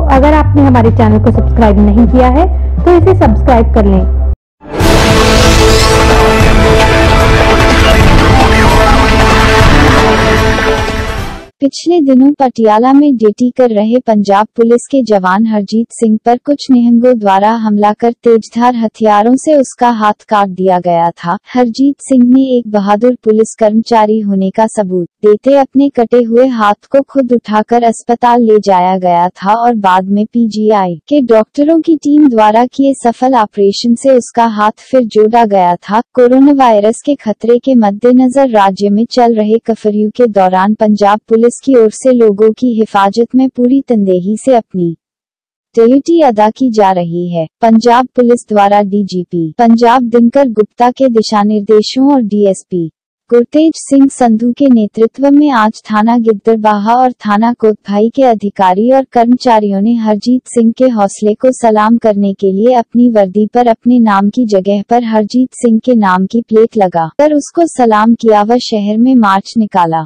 अगर आपने हमारे चैनल को सब्सक्राइब नहीं किया है तो इसे सब्सक्राइब कर लें। पिछले दिनों पटियाला में ड्यूटी कर रहे पंजाब पुलिस के जवान हरजीत सिंह पर कुछ निहंगों द्वारा हमला कर तेजधार हथियारों से उसका हाथ काट दिया गया था। हरजीत सिंह ने एक बहादुर पुलिस कर्मचारी होने का सबूत देते अपने कटे हुए हाथ को खुद उठाकर अस्पताल ले जाया गया था और बाद में पीजीआई के डॉक्टरों की टीम द्वारा किए सफल ऑपरेशन से उसका हाथ फिर जोड़ा गया था। कोरोना वायरस के खतरे के मद्देनजर राज्य में चल रहे कर्फ्यू के दौरान पंजाब पुलिस की ओर से लोगों की हिफाजत में पूरी तनदेही से अपनी ड्यूटी अदा की जा रही है। पंजाब पुलिस द्वारा डीजीपी पंजाब दिनकर गुप्ता के दिशा निर्देशों और डीएसपी गुरतेज सिंह संधू के नेतृत्व में आज थाना गिद्दड़बाहा और थाना कोतभाई के अधिकारी और कर्मचारियों ने हरजीत सिंह के हौसले को सलाम करने के लिए अपनी वर्दी पर अपने नाम की जगह पर हरजीत सिंह के नाम की प्लेट लगा कर उसको सलाम किया व शहर में मार्च निकाला।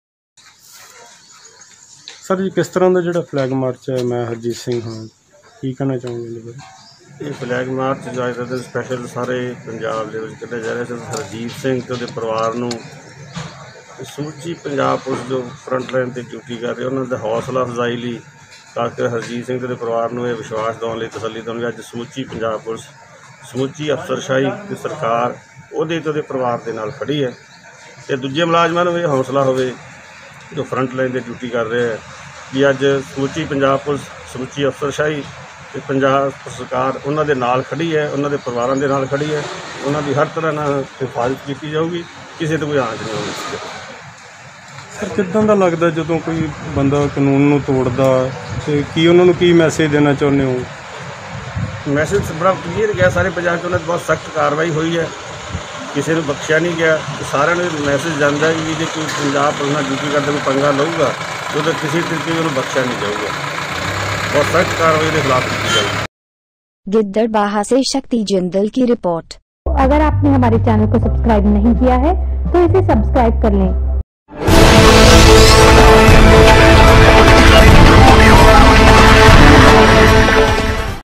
सर जी किस तरह का जो फ्लैग मार्च है, मैं हरजीत सिंह हाँ, की कहना चाहूँगा? ये फ्लैग मार्च जो आज दिन स्पैशल सारे पंजाब के किया जा रहा है। हरजीत सिंह ते उहदे परिवार नूं समूची पंजाब पुलिस जो फ्रंट लाइन पर ड्यूटी कर रहे उन्होंने हौसला अफजाई ली, खासकर हरजीत सिंह ते परिवार नूं विश्वास दिलाउण लई तसल्ली दिलाउण लई अज समूची पंजाब पुलिस समूची अफसरशाही की सरकार उहदे ते उहदे परिवार दे नाल खड़ी है। तो दूजे मुलाजमां नूं ये हौसला होवे जो फ्रंट लाइन पर ड्यूटी कर रहे हैं भी अज समूची पंजाब पुलिस समूची अफसरशाही ते पंजाब सरकार उन्होंने नाल खड़ी है, उन्होंने परिवारों के नाल खड़ी है, उन्होंने हर तरह नाल हिफाजत की जाऊगी, किसी तो कोई आँच नहीं होगी। सर किदां दा लगदा जदों कोई बंदा कानून नूं तोड़दा ते की उन्होंने की मैसेज देना चाहुंदे हो? मैसेज बड़ा क्लीयर गया सारे पंजाब उन्होंने बहुत सख्त कार्रवाई हुई है, किसी को बख्शिया नहीं गया। सारे मैसेज जाता है कि जो कोई पंजाब पुलिस ड्यूटी करते कोई पंगा लूगा तो किसी तरीके उन्होंने बख्शिया नहीं जाऊगा, बहुत सख्त कार्रवाई के खिलाफ की जाएगी। गिद्दड़बाहा से शक्ति जिंदल की रिपोर्ट। अगर आपने हमारे चैनल को सब्सक्राइब नहीं किया है तो इसे सब्सक्राइब कर लें।